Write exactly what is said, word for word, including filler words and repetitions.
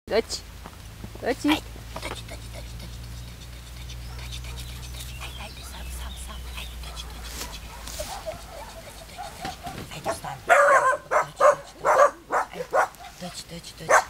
Toč, toči. Aj, toč, toč, toč, toč, toč, toč, toč, toč, toč, toč, aj, ajde, sám, sám, sám, ajde, toč, toč, toč, toč, toč, toč, toč, toč, ajde, vstaň, toč, toč, toč, aj, toč, toč, toč.